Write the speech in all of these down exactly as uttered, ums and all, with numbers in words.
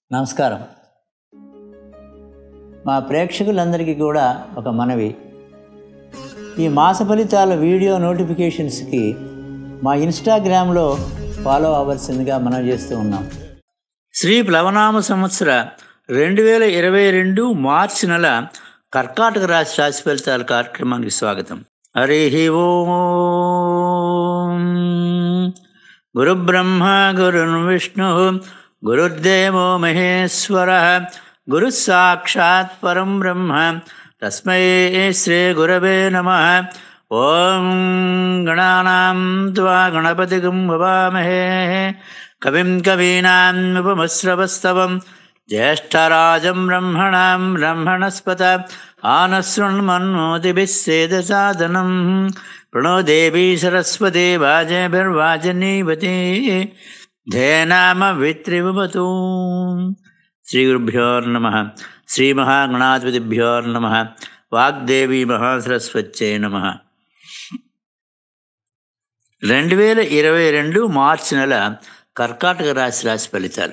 నమస్కారం. మా ప్రేక్షకులందరికీ కూడా ఒక మనవి, ఈ మాస ఫలితాల వీడియో నోటిఫికేషన్స్కి మా ఇన్స్టాగ్రామ్లో ఫాలో అవ్వాల్సిందిగా మనం చేస్తూ ఉన్నాం. శ్రీ ప్లవనామ సంవత్సర రెండు వేల ఇరవై రెండు మార్చి నెల కర్కాటక రాశి రాశి ఫలితాల కార్యక్రమానికి స్వాగతం. హరి ఓం. గురు బ్రహ్మ గురు విష్ణు గురుర్దేవో మహేశ్వర గురు సాక్షాత్ పరం బ్రహ్మ తస్మై శ్రీ గురవే నమః. ఓం గణానాం త్వా గణపతిగం భవామహే కవిం కవీనాం ఉపమశ్రవస్తవం జ్యేష్ఠరాజం బ్రహ్మణాం బ్రహ్మణస్పత ఆనశృణ్మన్నోతిభిः సేదసాదనం ప్రణో దేవీ సరస్వతి వాజేభిర్వాజనీవతి ధేనామ విత్రివతు. శ్రీ గురుభ్యో నమః. శ్రీ మహాగణాధిపతిభ్యో నమః. వాగ్దేవి మహాసరస్వత్యై నమః. రెండు వేల ఇరవై రెండు మార్చి నెల కర్కాటక రాశి రాశి ఫలితాలు.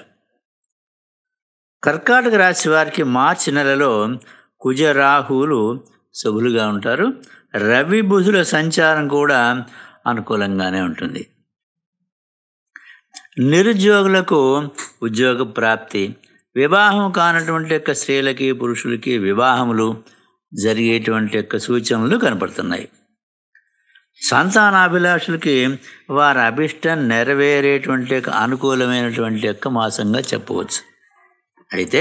కర్కాటక రాశి వారికి మార్చి నెలలో కుజ రాహువులు శుభులుగా ఉంటారు. రవి బుధుల సంచారం కూడా అనుకూలంగానే ఉంటుంది. నిరుద్యోగులకు ఉద్యోగ ప్రాప్తి, వివాహం కానటువంటి యొక్క స్త్రీలకి పురుషులకి వివాహములు జరిగేటువంటి యొక్క సూచనలు కనపడుతున్నాయి. సంతానాభిలాషులకి వారి అభిష్టం నెరవేరేటువంటి యొక్క అనుకూలమైనటువంటి యొక్క మాసంగా చెప్పవచ్చు. అయితే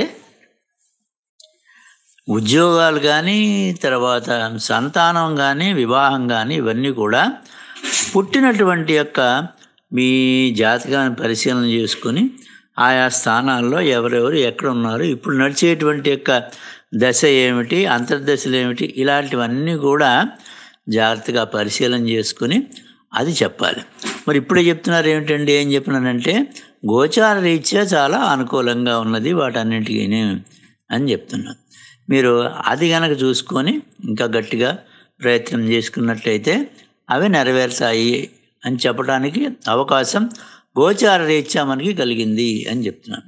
ఉద్యోగాలు కానీ, తర్వాత సంతానం కానీ, వివాహం కానీ ఇవన్నీ కూడా పుట్టినటువంటి యొక్క మీ జాతకాన్ని పరిశీలన చేసుకుని ఆయా స్థానాల్లో ఎవరెవరు ఎక్కడ ఉన్నారు, ఇప్పుడు నడిచేటువంటి యొక్క దశ ఏమిటి, అంతర్దశలు ఏమిటి, ఇలాంటివన్నీ కూడా జాగ్రత్తగా పరిశీలన చేసుకుని అది చెప్పాలి. మరి ఇప్పుడే చెప్తున్నారు ఏమిటండి, ఏం చెప్పినానంటే గోచార రీత్యా చాలా అనుకూలంగా ఉన్నది వాటన్నింటికి అని చెప్తున్నాను. మీరు అది కనుక చూసుకొని ఇంకా గట్టిగా ప్రయత్నం చేసుకున్నట్లయితే అవి నెరవేరుతాయి అని చెప్పడానికి అవకాశం గోచార రీత్యా మనకి కలిగింది అని చెప్తున్నాను.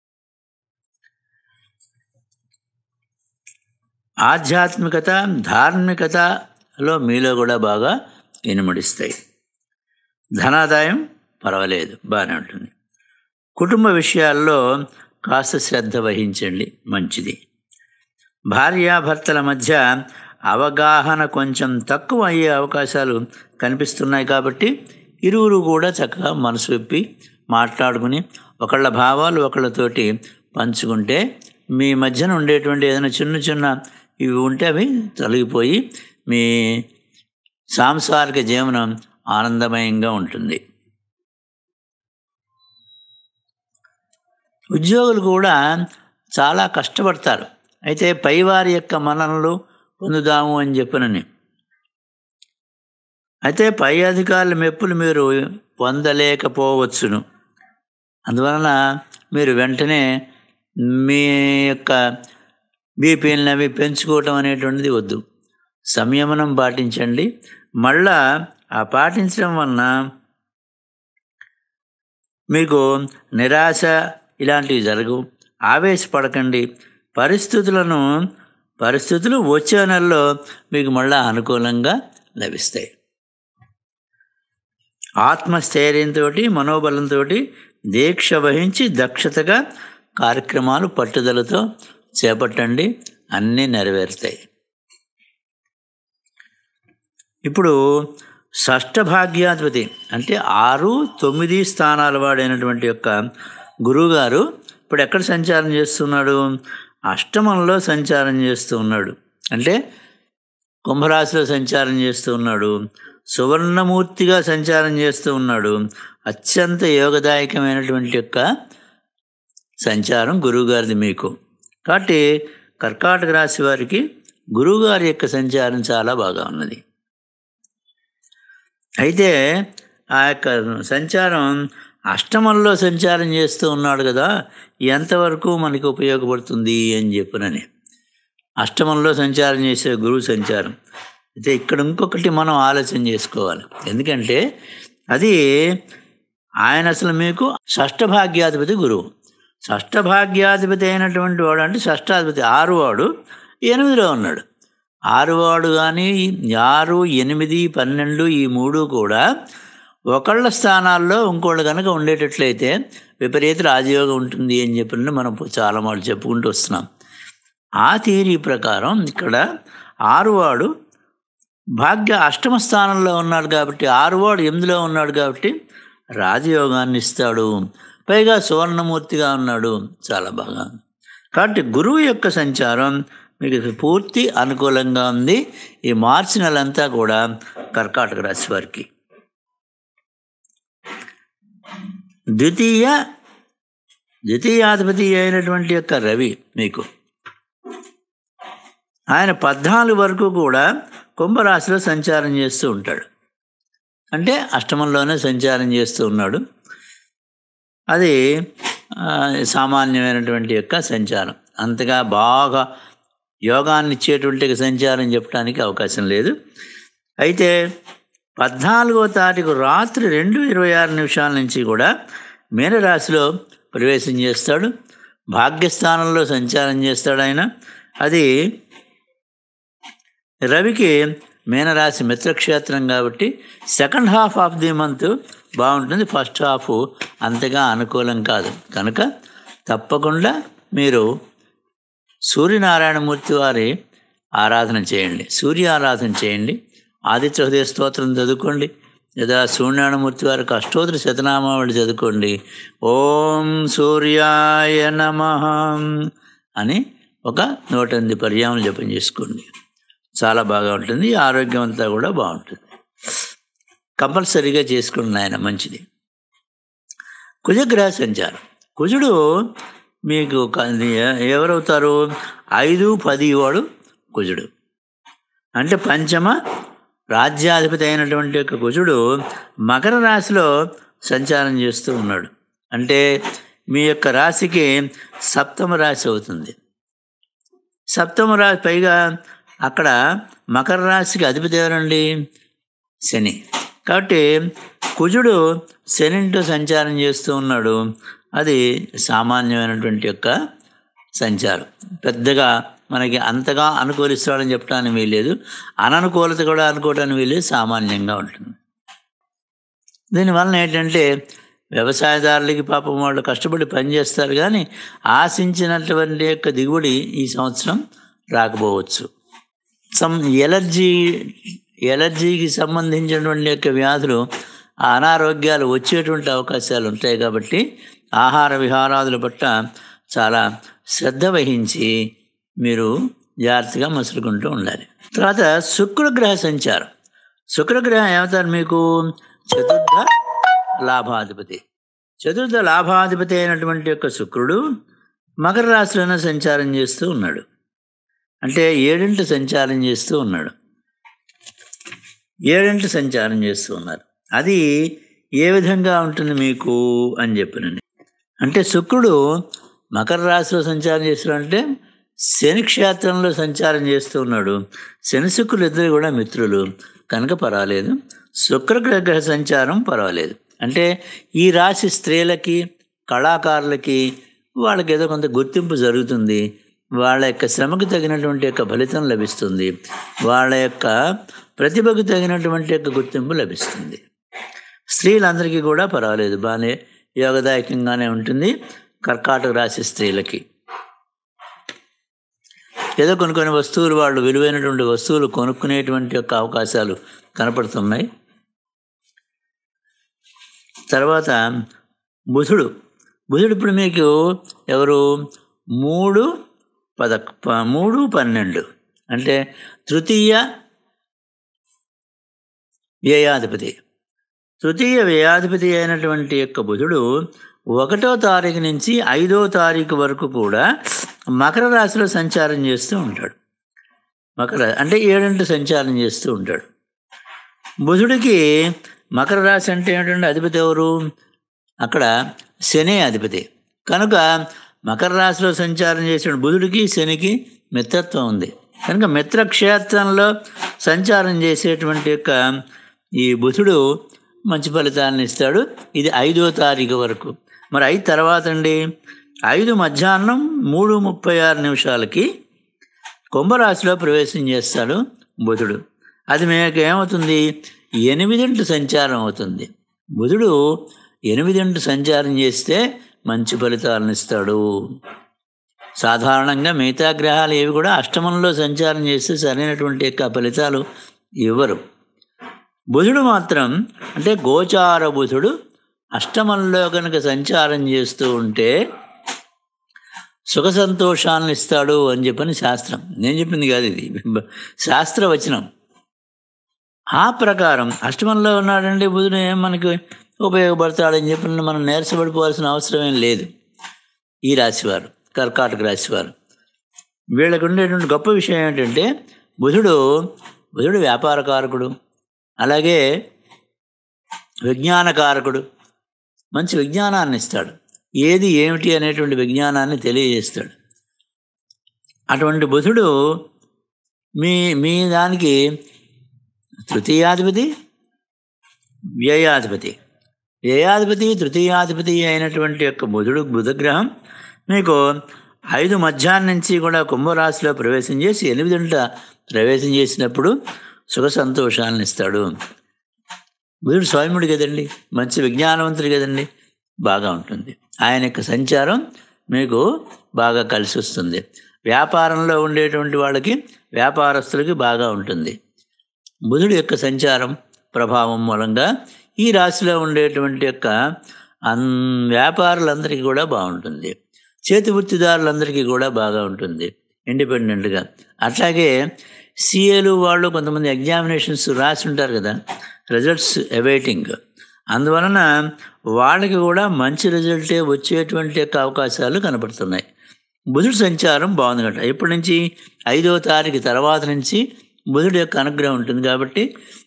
ఆధ్యాత్మికత, ధార్మికతలో మీలో కూడా బాగా ఇనుమడిస్తాయి. ధనాదాయం పర్వాలేదు, బాగానే ఉంటుంది. కుటుంబ విషయాల్లో కాస్త శ్రద్ధ వహించండి, మంచిది. భార్యాభర్తల మధ్య అవగాహన కొంచెం తక్కువ అయ్యే అవకాశాలు కనిపిస్తున్నాయి. కాబట్టి ఇరువురు కూడా చక్కగా మనసు విప్పి మాట్లాడుకుని ఒకళ్ళ భావాలు ఒకళ్ళతోటి పంచుకుంటే మీ మధ్యన ఉండేటువంటి ఏదైనా చిన్న చిన్న ఇవి ఉంటే అవి తొలగిపోయి మీ సాంసారిక జీవనం ఆనందమయంగా ఉంటుంది. ఉద్యోగులు కూడా చాలా కష్టపడతారు. అయితే పైవారి యొక్క మన్ననలు పొందుదాము అని చెప్పనని, అయితే పై అధికారుల మెప్పులు మీరు పొందలేకపోవచ్చును. అందువలన మీరు వెంటనే మీ యొక్క బీపీలను అవి పెంచుకోవటం అనేటువంటిది వద్దు. సంయమనం పాటించండి. మళ్ళా ఆ పాటించడం వలన మీకు నిరాశ ఇలాంటివి జరగవు. ఆవేశపడకండి. పరిస్థితులను పరిస్థితులు వచ్చే నెలలో మీకు మళ్ళా అనుకూలంగా లభిస్తాయి. ఆత్మస్థైర్యంతో, మనోబలంతో దీక్ష వహించి దక్షతగా కార్యక్రమాలు పట్టుదలతో చేపట్టండి, అన్నీ నెరవేరుతాయి. ఇప్పుడు షష్ఠభాగ్యాధిపతి అంటే ఆరు తొమ్మిది స్థానాల వాడైనటువంటి యొక్క గురువుగారు ఇప్పుడు ఎక్కడ సంచారం చేస్తున్నాడు? అష్టమంలో సంచారం చేస్తూ ఉన్నాడు. అంటే కుంభరాశిలో సంచారం చేస్తూ ఉన్నాడు. సువర్ణమూర్తిగా సంచారం చేస్తూ ఉన్నాడు. అత్యంత యోగదాయకమైనటువంటి యొక్క సంచారం గురువుగారిది మీకు. కాబట్టి కర్కాటక రాశి వారికి గురువుగారి యొక్క సంచారం చాలా బాగా ఉన్నది. అయితే ఆ యొక్క సంచారం అష్టమంలో సంచారం చేస్తూ ఉన్నాడు కదా, ఎంతవరకు మనకి ఉపయోగపడుతుంది అని చెప్పనని. అష్టమంలో సంచారం చేసే గురువు సంచారం అయితే ఇక్కడ ఇంకొకటి మనం ఆలోచన చేసుకోవాలి. ఎందుకంటే అది ఆయన అసలు మీకు షష్ఠభాగ్యాధిపతి గురువు. షష్ఠభాగ్యాధిపతి అయినటువంటి వాడు అంటే షష్టాధిపతి ఆరు వాడు ఎనిమిదిలో ఉన్నాడు. ఆరు వాడు కానీ ఆరు ఎనిమిది పన్నెండు ఈ మూడు కూడా ఒకళ్ళ స్థానాల్లో ఇంకోళ్ళు కనుక ఉండేటట్లయితే విపరీత రాజయోగం ఉంటుంది అని చెప్పి మనం చాలా మాటలు చెప్పుకుంటూ వస్తున్నాం. ఆ థియరీ ప్రకారం ఇక్కడ ఆరువాడు భాగ్య అష్టమ స్థానంలో ఉన్నాడు కాబట్టి ఆరువాడు ఎనిమిదిలో ఉన్నాడు కాబట్టి రాజయోగాన్ని ఇస్తాడు. పైగా సువర్ణమూర్తిగా ఉన్నాడు. చాలా బాగా. కాబట్టి గురువు యొక్క సంచారం మీకు పూర్తి అనుకూలంగా ఉంది. ఈ మార్చి నెలంతా కూడా కర్కాటక రాశి వారికి. ద్వితీయ ద్వితీయాధిపతి అయినటువంటి యొక్క రవి మీకు ఆయన పద్నాలుగు వరకు కూడా కుంభరాశిలో సంచారం చేస్తూ ఉంటాడు. అంటే అష్టమంలోనే సంచారం చేస్తూ ఉన్నాడు. అది సామాన్యమైనటువంటి యొక్క సంచారం. అంతగా బాగా యోగాన్ని ఇచ్చేటువంటి సంచారం చెప్పడానికి అవకాశం లేదు. అయితే పద్నాలుగో తారీఖు రాత్రి రెండు ఇరవై ఆరు నిమిషాల నుంచి కూడా మీనరాశిలో ప్రవేశం చేస్తాడు. భాగ్యస్థానంలో సంచారం చేస్తాడు ఆయన. అది రవికి మీనరాశి మిత్రక్షేత్రం కాబట్టి second half of the month బాగుంటుంది. ఫస్ట్ హాఫ్ అంతగా అనుకూలం కాదు. కనుక తప్పకుండా మీరు సూర్యనారాయణమూర్తి వారి ఆరాధన చేయండి, సూర్య ఆరాధన చేయండి. ఆదిత్య హృదయ స్తోత్రం చదువుకోండి, లేదా సూర్యనారాయణమూర్తి వారికి అష్టోత్తర శతనామావళి చదువుకోండి. ఓం సూర్యాయ నమః అని ఒక నూట ఎనిమిది పర్యాములు జపం చేసుకోండి. చాలా బాగా ఉంటుంది. ఆరోగ్యం అంతా కూడా బాగుంటుంది. కంపల్సరీగా చేసుకోండి ఆయన, మంచిది. కుజగ్రహ సంచారం. కుజుడు మీకు ఎవరవుతారు? ఐదు పది వాడు కుజుడు. అంటే పంచమ రాజ్యాధిపతి అయినటువంటి యొక్క కుజుడు మకర రాశిలో సంచారం చేస్తూ ఉన్నాడు. అంటే మీ యొక్క రాశికి సప్తమ రాశి అవుతుంది. సప్తమ రాశి పైగా అక్కడ మకర రాశికి అధిపతి ఎవరండి? శని. కాబట్టి కుజుడు శనితో సంచారం చేస్తూ ఉన్నాడు. అది సామాన్యమైనటువంటి యొక్క సంచారం. పెద్దగా మనకి అంతగా అనుకూలిస్తాడని చెప్పడానికి వీల్లేదు, అననుకూలత కూడా అనుకోవడానికి వీల్లేదు, సామాన్యంగా ఉంటుంది. దీనివలన ఏంటంటే వ్యవసాయదారులకి పాపం వాళ్ళు కష్టపడి పనిచేస్తారు, కానీ ఆశించినటువంటి యొక్క దిగుబడి ఈ సంవత్సరం రాకపోవచ్చు. సమ్ ఎలర్జీ ఎలర్జీకి సంబంధించినటువంటి యొక్క వ్యాధులు, అనారోగ్యాలు వచ్చేటువంటి అవకాశాలు ఉంటాయి. కాబట్టి ఆహార విహారాదుల పట్ల చాలా శ్రద్ధ వహించి మీరు జాగ్రత్తగా మసులుకుంటూ ఉండాలి. తర్వాత శుక్రగ్రహ సంచారం. శుక్రగ్రహం ఏమవుతారు మీకు? చతుర్థ లాభాధిపతి. చతుర్థ లాభాధిపతి అయినటువంటి యొక్క శుక్రుడు మకర రాశిలోనే సంచారం చేస్తూ ఉన్నాడు. అంటే ఏడింటి సంచారం చేస్తూ ఉన్నాడు. ఏడింటి సంచారం చేస్తూ ఉన్నారు. అది ఏ విధంగా ఉంటుంది మీకు అని చెప్పినండి. అంటే శుక్రుడు మకర రాశిలో సంచారం చేస్తున్నాడంటే శని క్షేత్రంలో సంచారం చేస్తూ ఉన్నాడు. శని శుక్రులు ఇద్దరు కూడా మిత్రులు కనుక పర్వాలేదు. శుక్రగ్రహ సంచారం పర్వాలేదు. అంటే ఈ రాశి స్త్రీలకి, కళాకారులకి వాళ్ళకి ఏదో కొంత గుర్తింపు జరుగుతుంది. వాళ్ళ యొక్క శ్రమకు తగినటువంటి యొక్క ఫలితం లభిస్తుంది. వాళ్ళ యొక్క ప్రతిభకు తగినటువంటి యొక్క గుర్తింపు లభిస్తుంది. స్త్రీలందరికీ కూడా పర్వాలేదు, బాగానే యోగదాయకంగానే ఉంటుంది. కర్కాటక రాశి స్త్రీలకి ఏదో కొన్ని కొన్ని వస్తువులు, వాళ్ళు విలువైనటువంటి వస్తువులు కొనుక్కునేటువంటి యొక్క అవకాశాలు కనపడుతున్నాయి. తర్వాత బుధుడు. బుధుడు ఇప్పుడు మీకు ఎవరు? మూడు పద మూడు పన్నెండు అంటే తృతీయ వ్యయాధిపతి. తృతీయ వ్యయాధిపతి అయినటువంటి యొక్క బుధుడు ఒకటో తారీఖు నుంచి ఐదో తారీఖు వరకు కూడా మకర రాశిలో సంచారం చేస్తూ ఉంటాడు. మకర అంటే ఏడంటి సంచారం చేస్తూ ఉంటాడు. బుధుడికి మకర రాశి అంటే ఏంటంటే అధిపతి ఎవరు? అక్కడ శని అధిపతి. కనుక మకర రాశిలో సంచారం చేసిన బుధుడికి శనికి మిత్రత్వం ఉంది. కనుక మిత్రక్షేత్రంలో సంచారం చేసేటువంటి యొక్క ఈ బుధుడు మంచి ఫలితాలను ఇస్తాడు. ఇది ఐదో తారీఖు వరకు. మరి ఐదు తర్వాత అండి, ఐదు మధ్యాహ్నం మూడు ముప్పై ఆరు నిమిషాలకి కుంభరాశిలో ప్రవేశం చేస్తాడు బుధుడు. అది మీకు ఏమవుతుంది? ఎనిమిదింటి సంచారం అవుతుంది. బుధుడు ఎనిమిదింటి సంచారం చేస్తే మంచి ఫలితాలను ఇస్తాడు. సాధారణంగా మిగతా గ్రహాలు ఏవి కూడా అష్టమంలో సంచారం చేస్తే సరైనటువంటి యొక్క ఫలితాలు ఇవ్వరు. బుధుడు మాత్రం అంటే గోచార బుధుడు అష్టమంలో కనుక సంచారం చేస్తూ ఉంటే సుఖ సంతోషాలను ఇస్తాడు అని చెప్పని శాస్త్రం. నేను చెప్పింది కాదు, ఇది శాస్త్రవచనం. ఆ ప్రకారం అష్టమంలో ఉన్నాడంటే బుధుడు ఏం మనకి ఉపయోగపడతాడని చెప్పి మనం నీరసపడిపోవాల్సిన అవసరం ఏం లేదు. ఈ రాశివారు, కర్కాటక రాశివారు, వీళ్ళకు ఉండేటువంటి గొప్ప విషయం ఏంటంటే బుధుడు బుధుడు వ్యాపారకారకుడు, అలాగే విజ్ఞానకారకుడు. మంచి విజ్ఞానాన్ని ఇస్తాడు. ఏది ఏమిటి అనేటువంటి విజ్ఞానాన్ని తెలియజేస్తాడు. అటువంటి బుధుడు మీ మీ దానికి తృతీయాధిపతి, వ్యయాధిపతి. వ్యయాధిపతి తృతీయాధిపతి అయినటువంటి యొక్క బుధుడు బుధగ్రహం మీకు ఐదు మధ్యాహ్నం నుంచి కూడా కుంభరాశిలో ప్రవేశం చేసి ఎనిమిదింట ప్రవేశం చేసినప్పుడు సుఖ సంతోషాలను ఇస్తాడు. బుధుడు స్వయముడు కదండి, మంచి విజ్ఞానవంతుడు కదండి, బాగా ఉంటుంది. ఆయన యొక్క సంచారం మీకు బాగా కలిసి వస్తుంది. వ్యాపారంలో ఉండేటువంటి వాళ్ళకి, వ్యాపారస్తులకి బాగా ఉంటుంది. బుధుడు యొక్క సంచారం ప్రభావం మూలంగా ఈ రాశిలో ఉండేటువంటి యొక్క అన్ వ్యాపారులందరికీ కూడా బాగుంటుంది. చేతి వృత్తిదారులందరికీ కూడా బాగా ఉంటుంది ఇండిపెండెంట్గా. అట్లాగే సిఏలు వాళ్ళు కొంతమంది ఎగ్జామినేషన్స్ రాసి ఉంటారు కదా, రిజల్ట్స్ అవైటింగ్, అందువలన వాళ్ళకి కూడా మంచి రిజల్టే వచ్చేటువంటి యొక్క అవకాశాలు కనపడుతున్నాయి. బుధుడు సంచారం బాగుంది కదా. ఇప్పటి నుంచి ఐదవ తారీఖు తర్వాత నుంచి బుధుడు యొక్క అనుగ్రహం ఉంటుంది కాబట్టి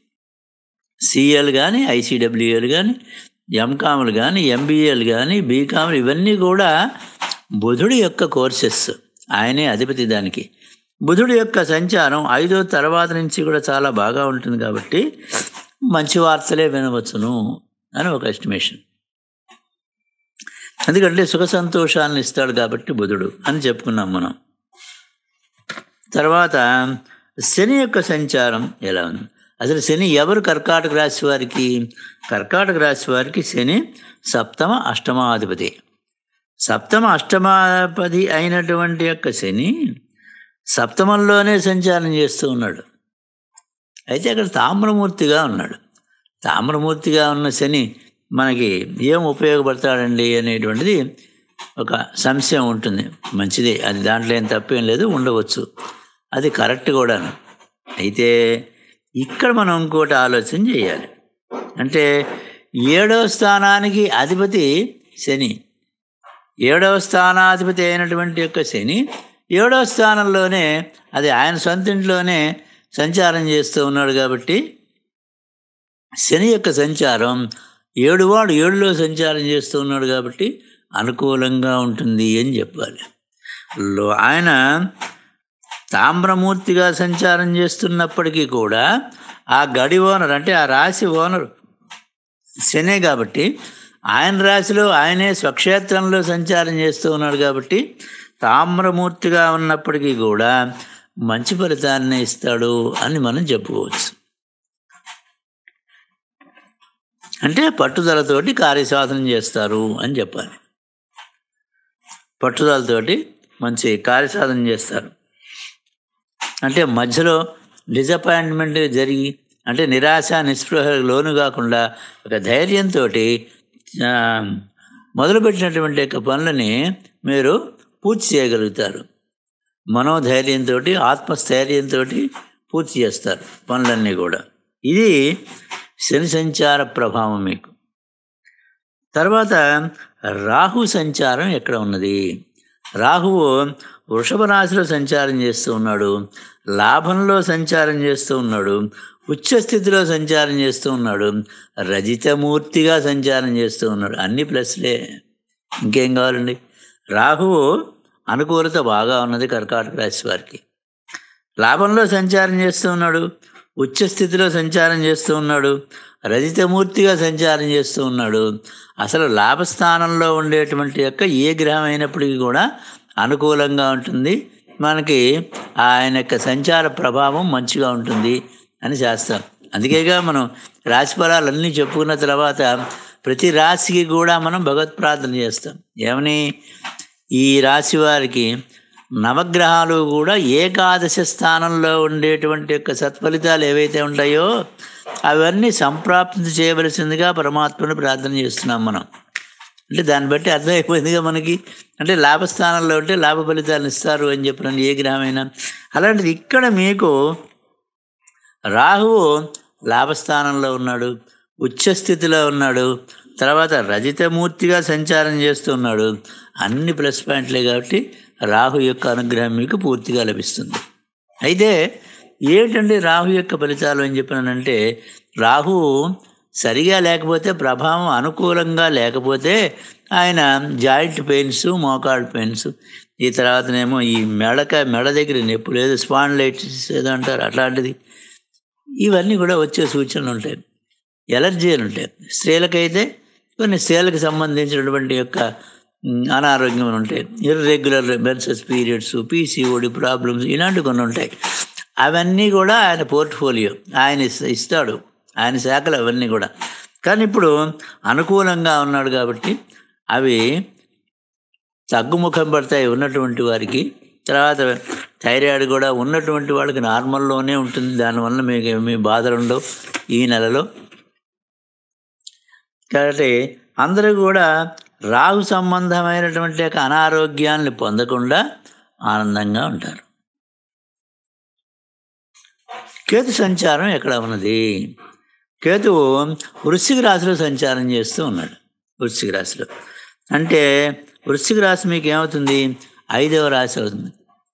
సిఎల్ కానీ, ఐసీడబ్ల్యూఎల్ కానీ, ఎంకాములు కానీ, ఎంబీఏలు కానీ, బీకాములు ఇవన్నీ కూడా బుధుడి యొక్క కోర్సెస్. ఆయనే అధిపతి దానికి. బుధుడి యొక్క సంచారం ఐదో తర్వాత నుంచి కూడా చాలా బాగా ఉంటుంది కాబట్టి మంచి వార్తలే వినవచ్చును అని ఒక ఎస్టిమేషన్. ఎందుకంటే సుఖ సంతోషాలను ఇస్తాడు కాబట్టి బుధుడు అని చెప్పుకున్నాం మనం. తర్వాత శని యొక్క సంచారం ఎలా ఉంది? అసలు శని ఎవరు? కర్కాటక రాశి వారికి. కర్కాటక రాశి వారికి శని సప్తమ అష్టమాధిపతి. సప్తమ అష్టమాధిపతి అయినటువంటి యొక్క శని సప్తమంలోనే సంచారం చేస్తూ ఉన్నాడు. అయితే అక్కడ తామ్రమూర్తిగా ఉన్నాడు. తామ్రమూర్తిగా ఉన్న శని మనకి ఏం ఉపయోగపడతాడండి అనేటువంటిది ఒక సంశయం ఉంటుంది. మంచిదే, అది దాంట్లో ఏం తప్పేం లేదు, ఉండవచ్చు, అది కరెక్ట్ కూడాను. అయితే ఇక్కడ మనం ఇంకోటి ఆలోచన చేయాలి. అంటే ఏడవ స్థానానికి అధిపతి శని. ఏడవ స్థానాధిపతి అయినటువంటి యొక్క శని ఏడవ స్థానంలోనే, అది ఆయన సొంత ఇంట్లోనే సంచారం చేస్తూ ఉన్నాడు కాబట్టి శని యొక్క సంచారం ఏడువాడు ఏడులో సంచారం చేస్తూ ఉన్నాడు కాబట్టి అనుకూలంగా ఉంటుంది అని చెప్పాలి. ఆయన తామ్రమూర్తిగా సంచారం చేస్తున్నప్పటికీ కూడా ఆ గడి ఓనర్ అంటే ఆ రాశి ఓనరు శనే కాబట్టి ఆయన రాశిలో ఆయనే స్వక్షేత్రంలో సంచారం చేస్తూ ఉన్నాడు కాబట్టి తామ్రమూర్తిగా ఉన్నప్పటికీ కూడా మంచి ఫలితాన్ని ఇస్తాడు అని మనం చెప్పుకోవచ్చు. అంటే పట్టుదలతోటి కార్యసాధన చేస్తారు అని చెప్పాలి. పట్టుదలతోటి మంచి కార్యసాధన చేస్తారు. అంటే మధ్యలో డిసప్పాయింట్మెంట్ జరిగి, అంటే నిరాశ నిస్పృహలకు లోను కాకుండా ఒక ధైర్యంతో మొదలుపెట్టినటువంటి యొక్క పనులని మీరు పూర్తి చేయగలుగుతారు. మనోధైర్యంతో, ఆత్మస్థైర్యంతో పూర్తి చేస్తారు పనులన్నీ కూడా. ఇది శని సంచార ప్రభావం మీకు. తర్వాత రాహు సంచారం ఎక్కడ ఉన్నది? రాహువు వృషభ రాశిలో సంచారం చేస్తూ ఉన్నాడు, లాభంలో సంచారం చేస్తూ ఉన్నాడు, ఉచ్చస్థితిలో సంచారం చేస్తూ ఉన్నాడు, రజితమూర్తిగా సంచారం చేస్తూ ఉన్నాడు. అన్ని ప్లస్లే, ఇంకేం కావాలండి? రాహువు అనుకూలత బాగా ఉన్నది కర్కాటక రాశి వారికి. లాభంలో సంచారం చేస్తూ ఉన్నాడు, ఉచ్చస్థితిలో సంచారం చేస్తూ ఉన్నాడు, రజితమూర్తిగా సంచారం చేస్తూ ఉన్నాడు. అసలు లాభస్థానంలో ఉండేటువంటి యొక్క ఏ గ్రహం అయినప్పటికీ కూడా అనుకూలంగా ఉంటుంది, మనకి ఆయన యొక్క సంచార ప్రభావం మంచిగా ఉంటుంది అని చేస్తాం. అందుకేగా మనం రాశి ఫలాలన్నీ చెప్పుకున్న తర్వాత ప్రతి రాశికి కూడా మనం భగవత్ ప్రార్థన చేస్తాం. ఏమని? ఈ రాశి వారికి నవగ్రహాలు కూడా ఏకాదశ స్థానంలో ఉండేటువంటి యొక్క సత్ఫలితాలు ఏవైతే ఉంటాయో అవన్నీ సంప్రాప్తి చేయవలసిందిగా పరమాత్మను ప్రార్థన చేస్తున్నాం మనం. అంటే దాన్ని బట్టి అర్థమైపోయిందిగా మనకి. అంటే లాభస్థానంలో ఉంటే లాభ ఫలితాలను ఇస్తారు అని చెప్పినండి ఏ గ్రహమైనా. అలాంటిది ఇక్కడ మీకు రాహువు లాభస్థానంలో ఉన్నాడు, ఉచ్చస్థితిలో ఉన్నాడు, తర్వాత రజితమూర్తిగా సంచారం చేస్తూ ఉన్నాడు. అన్ని ప్లస్ పాయింట్లే కాబట్టి రాహు యొక్క అనుగ్రహం మీకు పూర్తిగా లభిస్తుంది. అయితే ఏమిటండి రాహు యొక్క ఫలితాలు అని చెప్పినానంటే, రాహు సరిగా లేకపోతే, ప్రభావం అనుకూలంగా లేకపోతే ఆయన జాయింట్ పెయిన్స్, మోకాళ్ళ పెయిన్స్, ఈ తర్వాతనేమో ఈ మెడక మెడ దగ్గర నొప్పి లేదు, స్పాండిలైటిస్ ఏదో అంటారు అట్లాంటిది, ఇవన్నీ కూడా వచ్చే సూచనలు ఉంటాయి. ఎలర్జీలు ఉంటాయి. స్త్రీలకైతే కొన్ని స్త్రీలకు సంబంధించినటువంటి యొక్క అనారోగ్యం ఉంటాయి. Irregular menses periods, PCOD problems, ఇలాంటివి కొన్ని ఉంటాయి. అవన్నీ కూడా ఆయన పోర్ట్ఫోలియో, ఆయన ఇస్తాడు, ఆయన శాఖలు అవన్నీ కూడా. కానీ ఇప్పుడు అనుకూలంగా ఉన్నాడు కాబట్టి అవి తగ్గుముఖం పడతాయి ఉన్నటువంటి వారికి. తర్వాత థైరాయిడ్ కూడా ఉన్నటువంటి వాళ్ళకి నార్మల్లోనే ఉంటుంది, దానివల్ల మీకు ఏమీ బాధలు ఉండవు ఈ నెలలో. కాబట్టి అందరూ కూడా రాహు సంబంధమైనటువంటి యొక్క అనారోగ్యాన్ని పొందకుండా ఆనందంగా ఉంటారు. కేతు సంచారం ఎక్కడ ఉన్నది? కేతువు వృశ్చిక రాశిలో సంచారం చేస్తూ ఉన్నాడు. వృశ్చిక రాశిలో అంటే వృశ్చిక రాశి మీకు ఏమవుతుంది? ఐదవ రాశి అవుతుంది.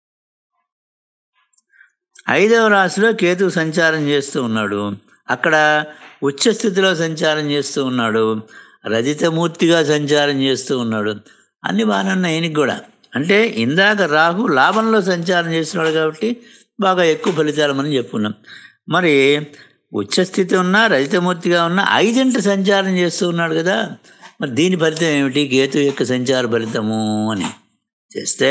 ఐదవ రాశిలో కేతువు సంచారం చేస్తూ ఉన్నాడు. అక్కడ ఉచ్చస్థితిలో సంచారం చేస్తూ ఉన్నాడు, రజితమూర్తిగా సంచారం చేస్తూ ఉన్నాడు. అన్ని బాగానే ఉన్నాయి ఈయనకి కూడా. అంటే ఇందాక రాహు లాభంలో సంచారం చేస్తున్నాడు కాబట్టి బాగా ఎక్కువ ఫలితాలు మనం చెప్పుకున్నాం. మరి ఉచ్చస్థితి ఉన్నా, రజితమూర్తిగా ఉన్నా ఐదింట సంచారం చేస్తూ ఉన్నాడు కదా. మరి దీని ఫలితం ఏమిటి? కేతు యొక్క సంచార ఫలితము అని చేస్తే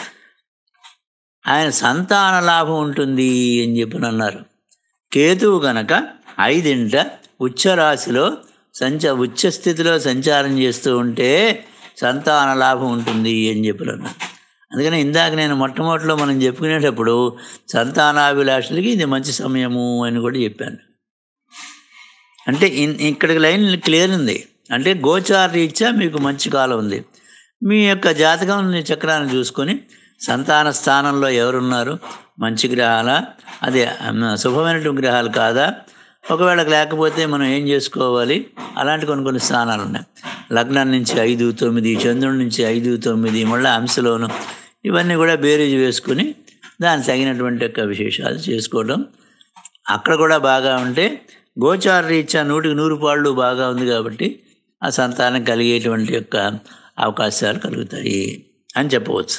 ఆయన సంతాన లాభం ఉంటుంది అని చెప్పి అన్నారు. కేతువు కనుక ఐదింట ఉచ్చరాశిలో సంచ ఉచ్చస్థితిలో సంచారం చేస్తూ ఉంటే సంతాన లాభం ఉంటుంది అని చెప్పి అన్నారు. అందుకని ఇందాక నేను మొట్టమొదటిలో మనం చెప్పుకునేటప్పుడు సంతానాభిలాషులకి ఇది మంచి సమయము అని కూడా చెప్పాను. అంటే ఇక్కడికి లైన్ క్లియర్ ఉంది. అంటే గోచార రీత్యా మీకు మంచి కాలం ఉంది. మీ యొక్క జాతకం చక్రాన్ని చూసుకొని సంతాన స్థానంలో ఎవరున్నారు, మంచి గ్రహాలా, అదే శుభమైనటువంటి గ్రహాలు కాదా, ఒకవేళ లేకపోతే మనం ఏం చేసుకోవాలి, అలాంటి కొన్ని కొన్ని స్థానాలు ఉన్నాయి. లగ్నం నుంచి ఐదు తొమ్మిది, చంద్రుడి నుంచి ఐదు తొమ్మిది, మళ్ళీ అంశలోను, ఇవన్నీ కూడా బేరీజు వేసుకుని దానికి తగినటువంటి యొక్క విశేషాలు చేసుకోవడం. అక్కడ కూడా బాగా ఉంటే గోచార రీత్యా నూటికి నూరు పాళ్ళు బాగా ఉంది కాబట్టి ఆ సంతానం కలిగేటువంటి యొక్క అవకాశాలు కలుగుతాయి అని చెప్పవచ్చు.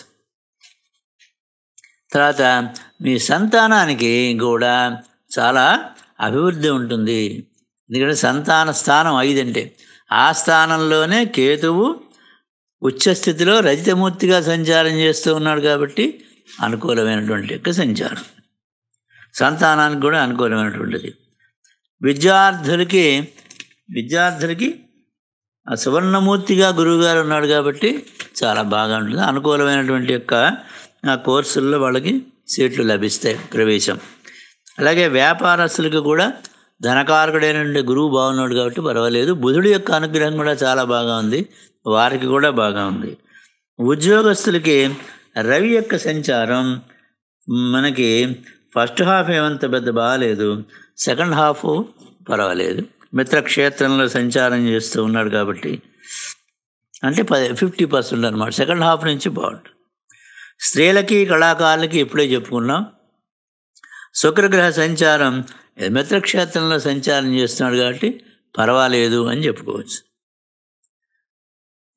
తర్వాత మీ సంతానానికి కూడా చాలా అభివృద్ధి ఉంటుంది. ఎందుకంటే సంతాన స్థానం ఐదు అంటే ఆ స్థానంలోనే కేతువు ఉచ్చస్థితిలో రజితమూర్తిగా సంచారం చేస్తూ ఉన్నాడు కాబట్టి అనుకూలమైనటువంటి యొక్క సంచారం, సంతానానికి కూడా అనుకూలమైనటువంటిది. విద్యార్థులకి విద్యార్థులకి ఆ సువర్ణమూర్తిగా గురువుగారు ఉన్నాడు కాబట్టి చాలా బాగా ఉంటుంది. అనుకూలమైనటువంటి యొక్క కోర్సుల్లో వాళ్ళకి సీట్లు లభిస్తాయి, ప్రవేశం. అలాగే వ్యాపారస్తులకు కూడా ధనకారకుడైన గురువు బాగున్నాడు కాబట్టి పర్వాలేదు. బుధుడి యొక్క అనుగ్రహం కూడా చాలా బాగా ఉంది, వారికి కూడా బాగా ఉంది. ఉద్యోగస్తులకి రవి యొక్క సంచారం మనకి ఫస్ట్ హాఫ్ ఏమంత పెద్ద బాగాలేదు, సెకండ్ హాఫ్ పర్వాలేదు. మిత్రక్షేత్రంలో సంచారం చేస్తూ ఉన్నాడు కాబట్టి అంటే పది ఫిఫ్టీ పర్సెంట్ అనమాట. సెకండ్ హాఫ్ నుంచి బాగుంటుంది. స్త్రీలకి కళాకారులకి ఇప్పుడే చెప్పుకున్నాం. శుక్రగ్రహ సంచారం మిత్రక్షేత్రంలో సంచారం చేస్తున్నాడు కాబట్టి పర్వాలేదు అని చెప్పుకోవచ్చు.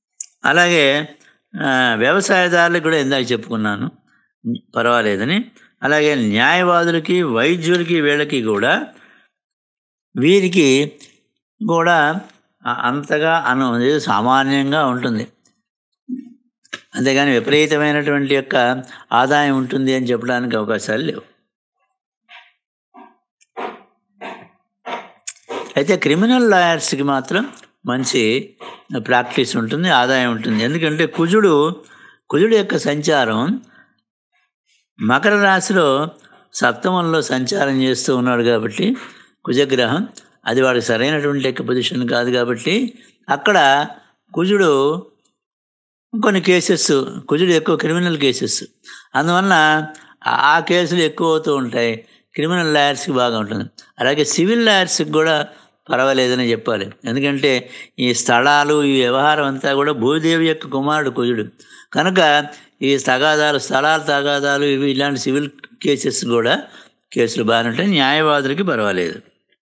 అలాగే వ్యవసాయదారులకు కూడా ఇందాక చెప్పుకున్నాను పర్వాలేదని. అలాగే న్యాయవాదులకి, వైద్యులకి, వీళ్ళకి కూడా వీరికి కూడా అంతగా అను సామాన్యంగా ఉంటుంది, అంతేగాని విపరీతమైనటువంటి యొక్క ఆదాయం ఉంటుంది అని చెప్పడానికి అవకాశాలు లేవు. అయితే క్రిమినల్ లాయర్స్కి మాత్రం మంచి ప్రాక్టీస్ ఉంటుంది, ఆదాయం ఉంటుంది. ఎందుకంటే కుజుడు కుజుడు యొక్క సంచారం మకర రాశిలో సప్తమంలో సంచారం చేస్తూ ఉన్నాడు కాబట్టి, కుజగ్రహం అది వాడికి సరైనటువంటి యొక్క పొజిషన్ కాదు కాబట్టి అక్కడ కుజుడు కొన్ని కేసెస్, కుజుడు ఎక్కువ క్రిమినల్ కేసెస్, అందువలన ఆ కేసులు ఎక్కువ అవుతూ ఉంటాయి. క్రిమినల్ లాయర్స్కి బాగా ఉంటుంది. అలాగే సివిల్ లాయర్స్కి కూడా పర్వాలేదని చెప్పాలి. ఎందుకంటే ఈ స్థలాలు, ఈ వ్యవహారం అంతా కూడా భూదేవి యొక్క కుమారుడు కుజుడు కనుక ఈ తగాదాలు, స్థలాలు తగాదాలు, ఇవి ఇలాంటి సివిల్ కేసెస్ కూడా కేసులు బాగానే ఉంటాయి. న్యాయవాదులకి పర్వాలేదు.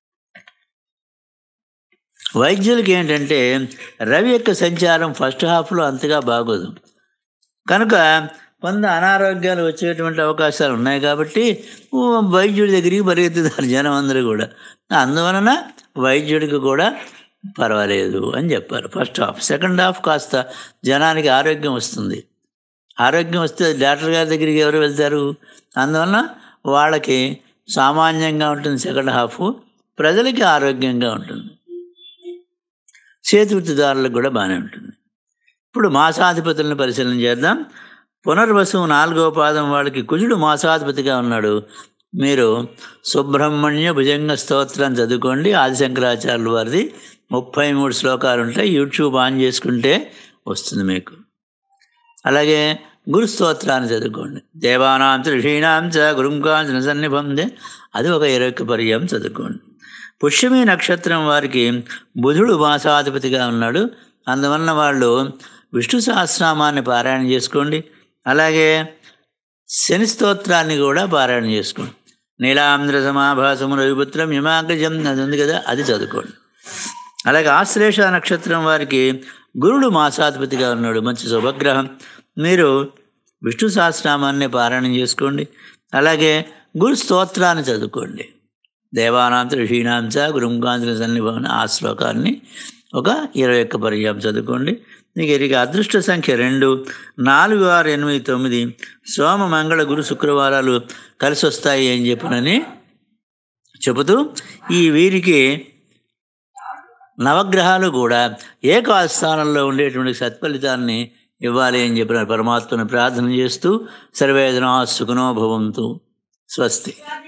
వైద్యులకి ఏంటంటే రవి యొక్క సంచారం ఫస్ట్ హాఫ్లో అంతగా బాగోదు కనుక కొంత అనారోగ్యాలు వచ్చేటువంటి అవకాశాలు ఉన్నాయి కాబట్టి వైద్యుడి దగ్గరికి పరిగెత్తుతారు జనం అందరూ కూడా. అందువలన వైద్యుడికి కూడా పర్వాలేదు అని చెప్పారు ఫస్ట్ హాఫ్. సెకండ్ హాఫ్ కాస్త జనానికి ఆరోగ్యం వస్తుంది. ఆరోగ్యం వస్తే డాక్టర్ గారి దగ్గరికి ఎవరు వెళ్తారు? అందువలన వాళ్ళకి సామాన్యంగా ఉంటుంది సెకండ్ హాఫ్, ప్రజలకి ఆరోగ్యంగా ఉంటుంది, చేతివృత్తిదారులకు కూడా బాగానే ఉంటుంది. ఇప్పుడు మాసాధిపతులను పరిశీలన చేద్దాం. పునర్వసు నాలుగవ పాదం వాళ్ళకి కుజుడు మాసాధిపతిగా ఉన్నాడు. మీరు సుబ్రహ్మణ్య భుజంగ స్తోత్రం చదువుకోండి. ఆదిశంకరాచార్యుల వారిది ముప్పై మూడు శ్లోకాలు ఉంటాయి. యూట్యూబ్ ఆన్ చేసుకుంటే వస్తుంది మీకు. అలాగే గురు స్తోత్రాన్ని చదువుకోండి. దేవానాం చ ఋషీణాం చ గురుంకాంచ సన్నిబంధే, అది ఒక ఇరవై ఒక్క పర్యాయం చదువుకోండి. పుష్యమి నక్షత్రం వారికి బుధుడు మాసాధిపతిగా ఉన్నాడు. అందువలన వాళ్ళు విష్ణు సహస్రనామాన్ని పారాయణ చేసుకోండి. అలాగే శని స్తోత్రాన్ని కూడా పారాయణ చేసుకోండి. నీలాంధ్ర సమాభాసము రవిపుత్రం యమాగ్రజం అది ఉంది కదా, అది చదువుకోండి. అలాగే ఆశ్లేష నక్షత్రం వారికి గురుడు మాసాధిపతిగా ఉన్నాడు, మంచి శుభగ్రహం. మీరు విష్ణు సహస్రనామాన్ని పారాయణం చేసుకోండి. అలాగే గురు స్తోత్రాన్ని చదువుకోండి. దేవానాంత ఋషీణాంచ గురుంకాంత సన్నిభవన, ఆ శ్లోకాన్ని ఒక ఇరవై ఒక్క పర్యాయం చదువుకోండి. మీకు ఇక అదృష్ట సంఖ్య రెండు, నాలుగు, ఆరు, ఎనిమిది, తొమ్మిది, సోమ మంగళ గురు శుక్రవారాలు కలిసి వస్తాయి అని చెప్పినని చెబుతూ ఈ వీరికి నవగ్రహాలు కూడా ఏకాదశ స్థానంలో ఉండేటువంటి సత్ఫలితాన్ని ఇవ్వాలి అని చెప్పిన పరమాత్మను ప్రార్థన చేస్తూ సర్వేజనా సుఖనో భవంతు. స్వస్తి.